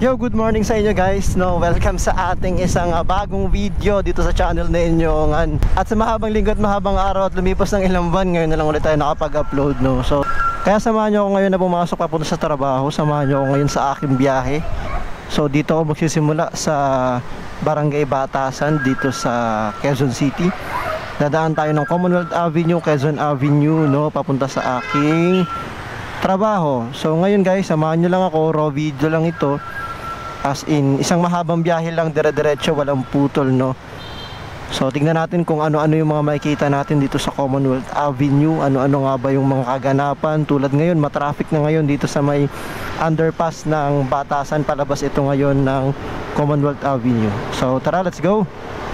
Yo, good morning sa inyo guys. Welcome sa ating isang bagong video dito sa channel ninyo. At sa mahabang linggo at mahabang araw at lumipas ng ilang buwan, ngayon na lang ulit tayo nakapag-upload, no. So, kaya samahan nyo ako ngayon na pumasok papunta sa trabaho. Samahan nyo ako ngayon sa aking biyahe. So, dito ako magsisimula sa Barangay Batasan dito sa Quezon City. Dadaan tayo ng Commonwealth Avenue, Quezon Avenue, no, papunta sa aking trabaho. So, ngayon guys, samahan nyo lang ako. Raw video lang ito. As in, isang mahabang biyahe lang, dire-diretso, walang putol, no. So, tingnan natin kung ano-ano yung mga makikita natin dito sa Commonwealth Avenue. Ano-ano nga ba yung mga kaganapan. Tulad ngayon, matraffic na ngayon dito sa may underpass ng Batasan. Palabas ito ngayon ng Commonwealth Avenue. So, tara, let's go!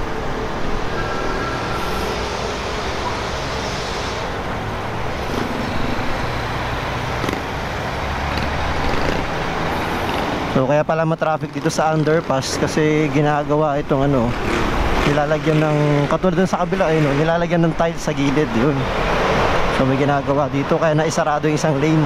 So kaya pala matraffic dito sa underpass kasi ginagawa itong nilalagyan ng, katulad dun sa kabila nilalagyan ng tiles sa gilid yun. So may ginagawa dito kaya naisarado yung isang lane.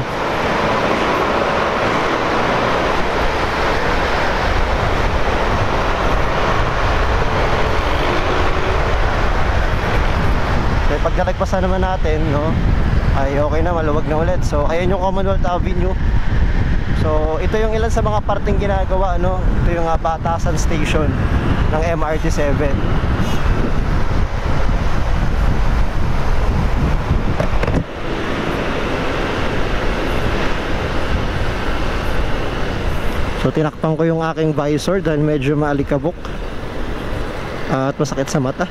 So pag nalagpasan naman natin, no, ay okay na, maluwag na ulit. So ayan yung Commonwealth Avenue. So ito yung ilan sa mga parteng ginagawa, no. Ito yung Batasan Station ng MRT 7. So tinakpan ko yung aking visor dahil medyo maalikabok at masakit sa mata.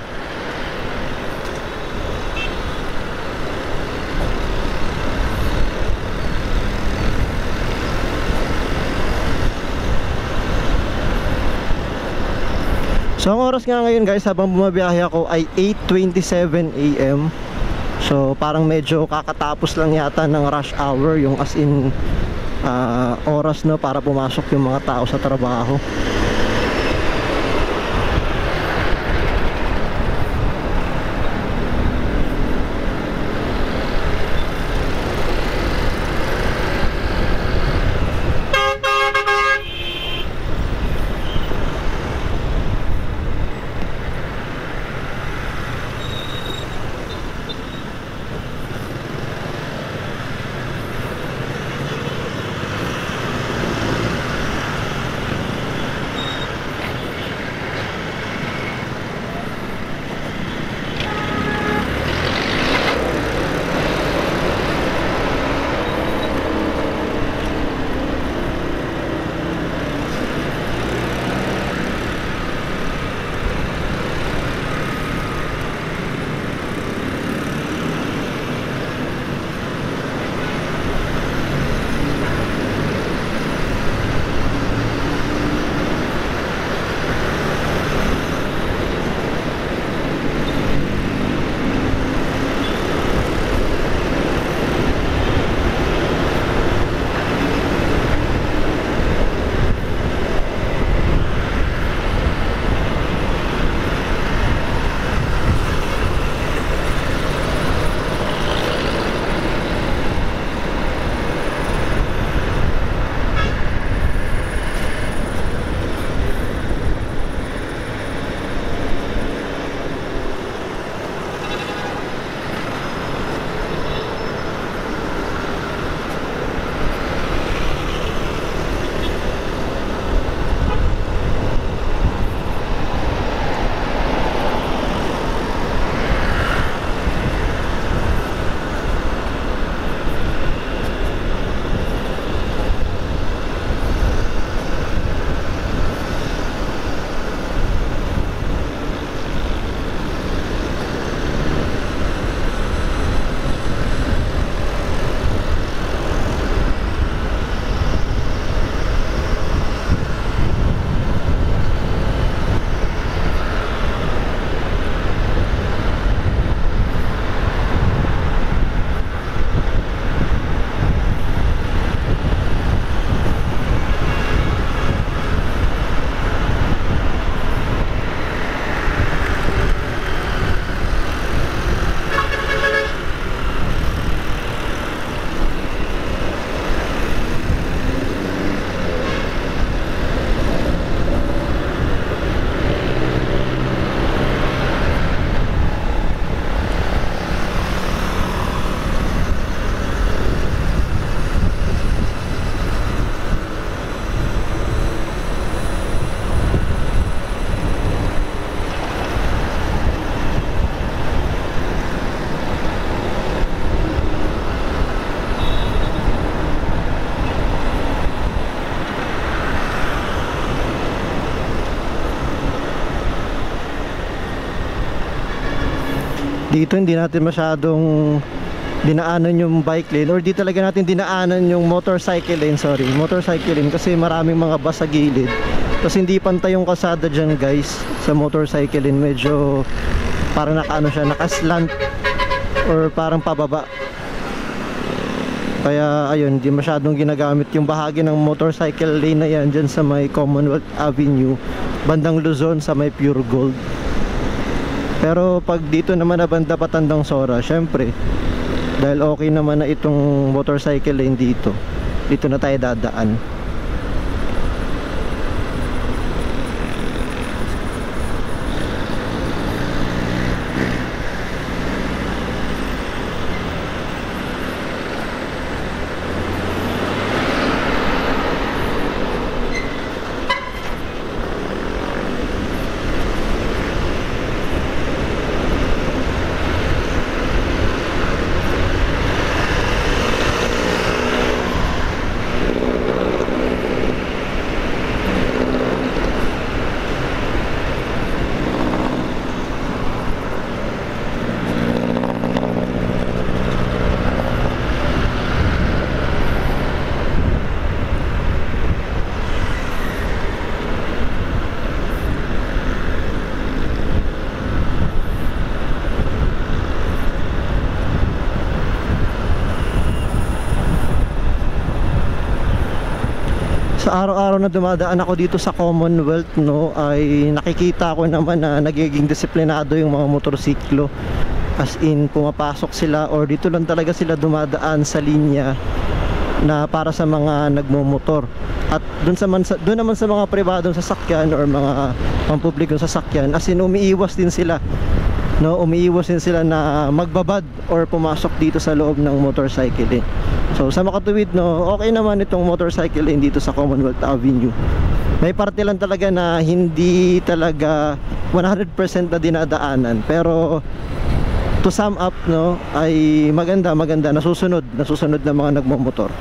So ang oras nga ngayon guys habang bumabiyahe ako ay 8:27 AM. So parang medyo kakatapos lang yata ng rush hour, yung as in oras, no, para pumasok yung mga tao sa trabaho. Dito hindi natin masyadong dinaanan yung bike lane, or di talaga natin dinaanan yung motorcycle lane, motorcycle lane, kasi maraming mga bus sa gilid. Tapos hindi pantay yung kalsada dyan guys sa motorcycle lane, medyo parang nakaslant or parang pababa. Kaya ayun, hindi masyadong ginagamit yung bahagi ng motorcycle lane na yan dyan sa may Commonwealth Avenue, bandang Luzon sa may Pure Gold. Pero pag dito naman na banda Patandang Sora, syempre dahil okay naman na itong motorcycle lane dito na tayo dadaan. Sa araw-araw na dumadaan ako dito sa Commonwealth, no, ay nakikita ko naman na nagiging disiplinado yung mga motorsiklo. As in, pumapasok sila or dito lang talaga sila dumadaan sa linya na para sa mga nagmomotor. At doon naman sa mga pribadong sasakyan or mga pampublikong sasakyan, as in umiiwas din sila, no, umiiwas din sila na magbabad or pumasok dito sa loob ng motorcycle lane. So sa makatuwid, no, okay naman itong motorcycle lane dito sa Commonwealth Avenue. May parte lang talaga na hindi talaga 100% na dinadaanan, pero to sum up, no, ay maganda nasusunod ng mga nagmomotor.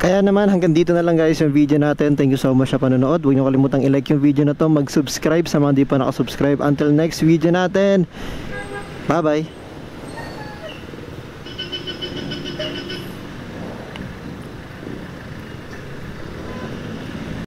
Kaya naman hanggang dito na lang guys yung video natin. Thank you so much sa panonood. Huwag niyo kalimutang i-like yung video na to, mag-subscribe sa mga di pa nakasubscribe. Until next video natin, bye bye.